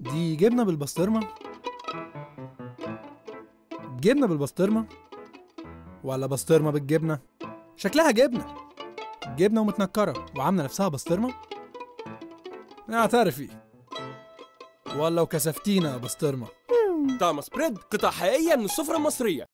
دي جبنة بالبسطرمة؟ جبنة بالبسطرمة؟ ولا بسطرمة بالجبنة؟ شكلها جبنة. جبنة ومتنكرة وعاملة نفسها بسطرمة؟ اعترفي. ولا وكسفتينا يا بسطرمة. طعم سبريد قطع حقيقية من السفرة المصرية.